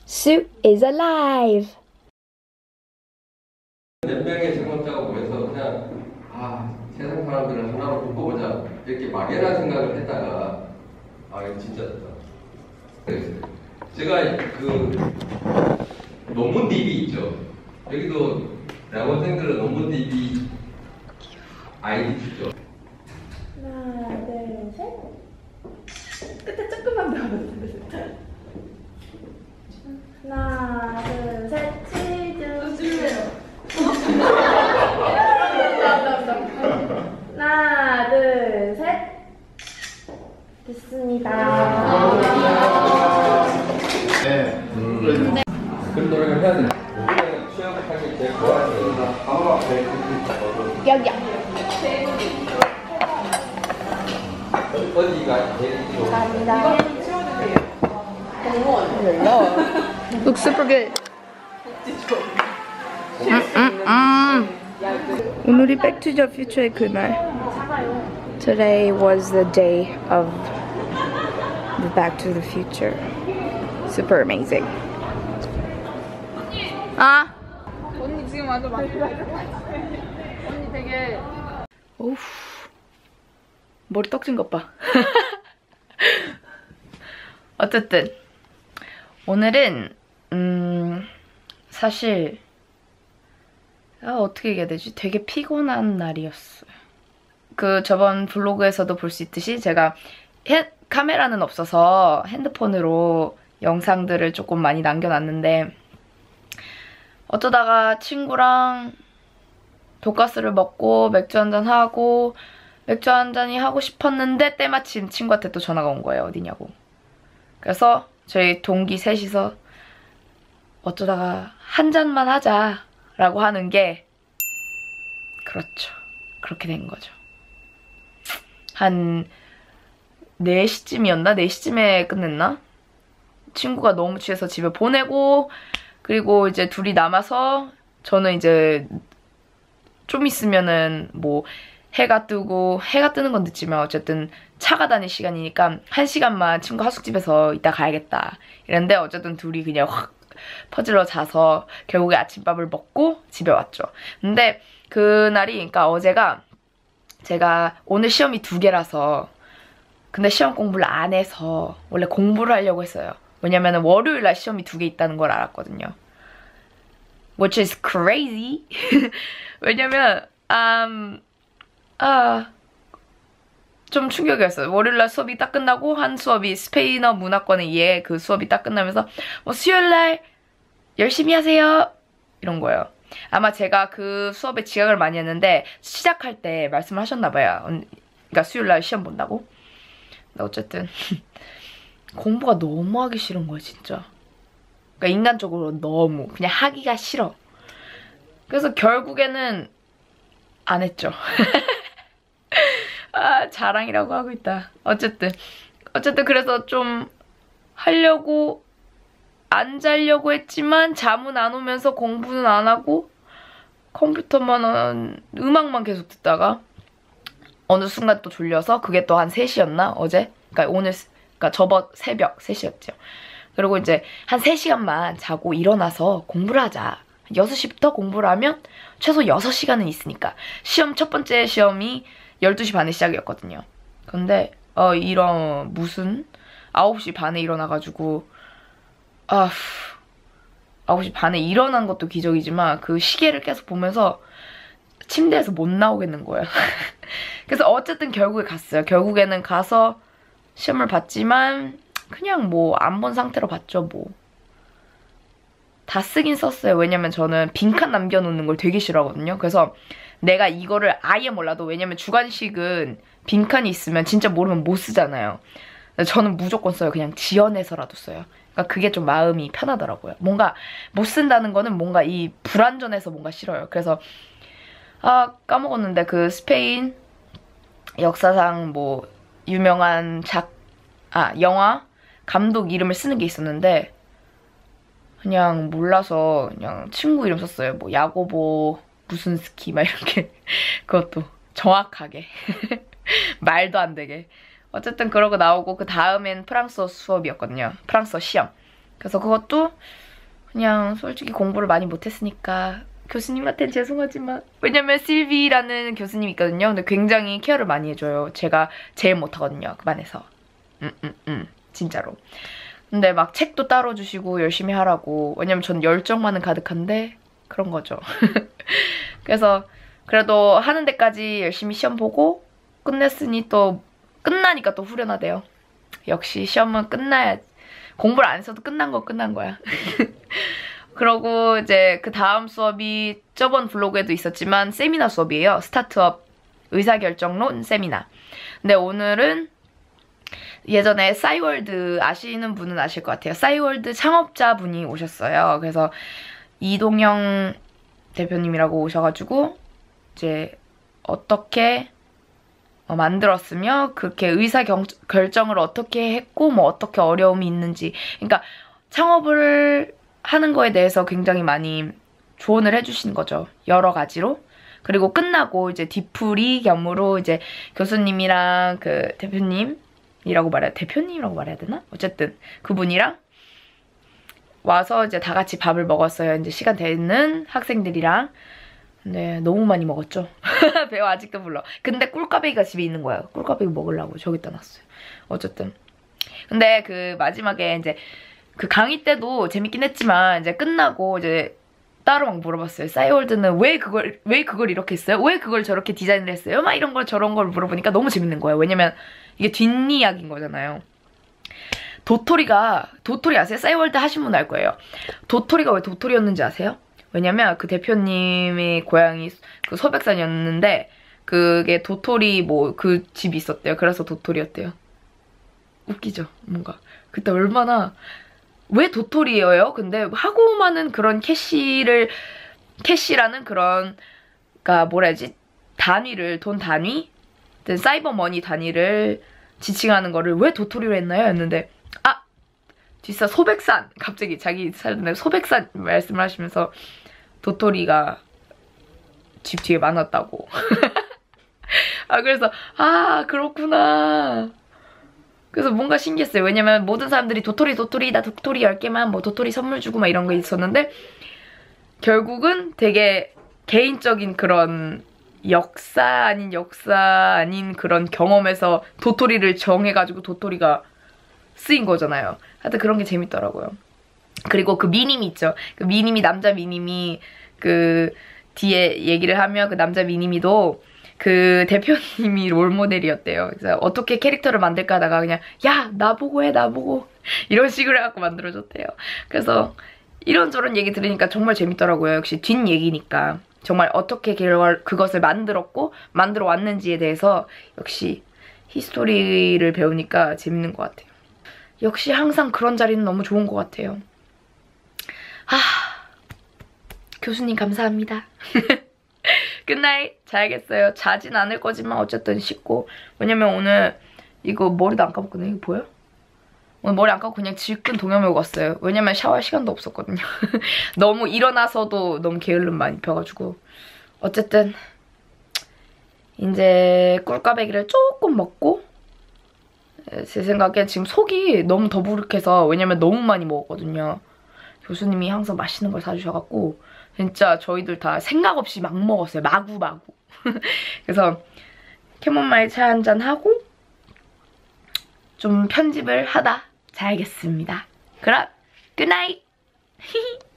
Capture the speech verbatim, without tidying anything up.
Sue is alive. 몇 명의 제목자가 모여서 그냥 아 세상 사람들을 하나로 묶어보자 이렇게 막연한 생각을 했다가 아 이거 진짜 그랬어요. 제가 그 논문 디비 있죠. 여기도 대학원생들은 논문 디비 아이디 주죠. 하나, 둘, 셋. 끝에 조금만 더 하면 하나, 둘, 셋. 치즈. 치즈예요. 하나, 둘, 셋. 됐습니다. 네. 음. 그런 노력을 해야 돼. 우리는 취업을 하기 제일 좋아하는 거다. 여기요. 어디가 제일 좋아? 감사합니다. Looks super good. 음, 음, 음. 오늘이 Back to the Future의 그날. Today was the day of the Back to the Future. Super amazing. 아. 언니 지금 완전 많이 언니 되게 오우. 머리 떡진 것 봐. 어쨌든 오늘은 음 사실 아 어떻게 얘기해야 되지? 되게 피곤한 날이었어요. 그 저번 블로그에서도 볼 수 있듯이 제가 헤, 카메라는 없어서 핸드폰으로 영상들을 조금 많이 남겨놨는데 어쩌다가 친구랑 돈가스를 먹고 맥주 한잔 하고 맥주 한잔이 하고 싶었는데 때마침 친구한테 또 전화가 온 거예요. 어디냐고. 그래서 저희 동기 셋이서 어쩌다가 한 잔만 하자라고 하는 게 그렇죠. 그렇게 된 거죠. 한 네 시쯤이었나? 네 시쯤에 끝냈나? 친구가 너무 취해서 집에 보내고 그리고 이제 둘이 남아서 저는 이제 좀 있으면은 뭐 해가 뜨고 해가 뜨는 건 늦지만 어쨌든 차가 다닐 시간이니까 한 시간만 친구 하숙집에서 이따 가야겠다 이랬는데 어쨌든 둘이 그냥 확 퍼질러 자서 결국에 아침밥을 먹고 집에 왔죠. 근데 그날이 그러니까 어제가 제가 오늘 시험이 두 개라서 근데 시험 공부를 안 해서 원래 공부를 하려고 했어요. 왜냐면 월요일날 시험이 두 개 있다는 걸 알았거든요. Which is crazy. 왜냐면 um, 아, 좀 충격이었어요. 월요일날 수업이 딱 끝나고 한 수업이 스페인어 문화권의 예 그 수업이 딱 끝나면서 뭐 수요일날 열심히 하세요 이런 거예요. 아마 제가 그 수업에 지각을 많이 했는데 시작할 때 말씀을 하셨나봐요. 그러니까 수요일날 시험 본다고. 근데 어쨌든 공부가 너무 하기 싫은 거예요 진짜. 그러니까 인간적으로 너무 그냥 하기가 싫어. 그래서 결국에는 안 했죠. 아 자랑이라고 하고 있다. 어쨌든 어쨌든 그래서 좀 하려고 안 자려고 했지만 잠은 안 오면서 공부는 안 하고 컴퓨터만 음악만 계속 듣다가 어느 순간 또 졸려서 그게 또 한 세 시였나 어제? 그러니까 오늘 그러니까 저번 새벽 세 시였죠. 그리고 이제 한 세 시간만 자고 일어나서 공부를 하자. 여섯 시부터 공부를 하면 최소 여섯 시간은 있으니까. 시험 첫 번째 시험이 열두 시 반에 시작이었거든요. 근데 어 이런 무슨 아홉 시 반에 일어나가지고 아 아홉 시 반에 일어난 것도 기적이지만 그 시계를 계속 보면서 침대에서 못 나오겠는 거예요. 그래서 어쨌든 결국에 갔어요. 결국에는 가서 시험을 봤지만 그냥 뭐 안 본 상태로 봤죠 뭐. 다 쓰긴 썼어요. 왜냐면 저는 빈칸 남겨놓는 걸 되게 싫어하거든요. 그래서 내가 이거를 아예 몰라도 왜냐면 주관식은 빈칸이 있으면 진짜 모르면 못 쓰잖아요. 저는 무조건 써요. 그냥 지연해서라도 써요. 그러니까 그게 좀 마음이 편하더라고요. 뭔가 못 쓴다는 거는 뭔가 이 불안전해서 뭔가 싫어요. 그래서 아 까먹었는데 그 스페인 역사상 뭐 유명한 작, 아 영화 감독 이름을 쓰는 게 있었는데 그냥 몰라서 그냥 친구 이름 썼어요. 뭐 야고보 무슨 스키 막 이렇게 그것도 정확하게 말도 안 되게 어쨌든 그러고 나오고 그 다음엔 프랑스어 수업이었거든요. 프랑스어 시험. 그래서 그것도 그냥 솔직히 공부를 많이 못했으니까 교수님한테는 죄송하지만 왜냐면 실비라는 교수님이 있거든요. 근데 굉장히 케어를 많이 해줘요. 제가 제일 못하거든요. 그 반에서. 음, 음, 음. 진짜로. 근데 막 책도 따로 주시고 열심히 하라고. 왜냐면 전 열정만은 가득한데 그런 거죠. 그래서 그래도 하는 데까지 열심히 시험 보고 끝냈으니 또 끝나니까 또 후련하대요. 역시 시험은 끝나야 공부를 안 했어도 끝난 거 끝난 거야. 그러고 이제 그 다음 수업이 저번 블로그에도 있었지만 세미나 수업이에요. 스타트업 의사결정론 세미나. 근데 오늘은 예전에 싸이월드 아시는 분은 아실 것 같아요. 싸이월드 창업자분이 오셨어요. 그래서 이동영 대표님이라고 오셔가지고 이제 어떻게 어, 만들었으며 그렇게 의사결정을 어떻게 했고 뭐 어떻게 어려움이 있는지, 그러니까 창업을 하는 거에 대해서 굉장히 많이 조언을 해주신 거죠. 여러 가지로. 그리고 끝나고 이제 뒤풀이 겸으로 이제 교수님이랑 그 대표님이라고 말해야 대표님이라고 말해야 되나? 어쨌든 그분이랑 와서 이제 다 같이 밥을 먹었어요. 이제 시간 되는 학생들이랑. 네, 너무 많이 먹었죠. 배우 아직도 불러. 근데 꿀까베기가 집에 있는 거예요. 꿀까베기 먹으려고 저기다 놨어요. 어쨌든. 근데 그 마지막에 이제 그 강의 때도 재밌긴 했지만 이제 끝나고 이제 따로 막 물어봤어요. 싸이월드는 왜 그걸 왜 그걸 이렇게 했어요? 왜 그걸 저렇게 디자인을 했어요? 막 이런 걸 저런 걸 물어보니까 너무 재밌는 거예요. 왜냐면 이게 뒷이야기인 거잖아요. 도토리가 도토리 아세요? 싸이월드 하신 분 알 거예요. 도토리가 왜 도토리였는지 아세요? 왜냐면 그 대표님의 고향이 그 소백산이었는데 그게 도토리 뭐 그 집이 있었대요. 그래서 도토리였대요. 웃기죠? 뭔가 그때 얼마나 왜 도토리예요? 근데 하고 많은 그런 캐시를 캐시라는 그런 그러니까 뭐라 해야지 단위를 돈 단위 사이버 머니 단위를 지칭하는 거를 왜 도토리로 했나요? 했는데 아 진짜 소백산 갑자기 자기 살던 소백산 말씀을 하시면서 도토리가 집 뒤에 많았다고. 아 그래서 아 그렇구나. 그래서 뭔가 신기했어요. 왜냐면 모든 사람들이 도토리 도토리 나 도토리 열 개만 뭐 도토리 선물 주고 막 이런 거 있었는데 결국은 되게 개인적인 그런 역사 아닌 역사 아닌 그런 경험에서 도토리를 정해가지고 도토리가 쓰인 거잖아요. 하여튼 그런 게 재밌더라고요. 그리고 그 미님이 있죠. 그 미님이 남자 미님이 그 뒤에 얘기를 하면 그 남자 미님이도 그 대표님이 롤모델이었대요. 그래서 어떻게 캐릭터를 만들까 하다가 그냥 야 나보고 해 나보고 이런 식으로 해갖고 만들어줬대요. 그래서 이런저런 얘기 들으니까 정말 재밌더라고요. 역시 뒷얘기니까 정말 어떻게 그것을 만들었고 만들어 왔는지에 대해서 역시 히스토리를 배우니까 재밌는 것 같아요. 역시 항상 그런 자리는 너무 좋은 것 같아요. 아 교수님 감사합니다. 굿나잇 자야겠어요. 자진 않을 거지만 어쨌든 씻고. 왜냐면 오늘 이거 머리도 안 감았거든요. 이거 보여? 오늘 머리 안 감고 그냥 질끈 동여매고 왔어요. 왜냐면 샤워할 시간도 없었거든요. 너무 일어나서도 너무 게을름 많이 펴가지고. 어쨌든 이제 꿀까베기를 조금 먹고 제 생각엔 지금 속이 너무 더부룩해서 왜냐면 너무 많이 먹었거든요. 교수님이 항상 맛있는 걸 사주셔갖고 진짜 저희들 다 생각 없이 막 먹었어요. 마구마구. 그래서 캐모마일 차 한잔 하고 좀 편집을 하다 자야겠습니다. 그럼 굿나잇!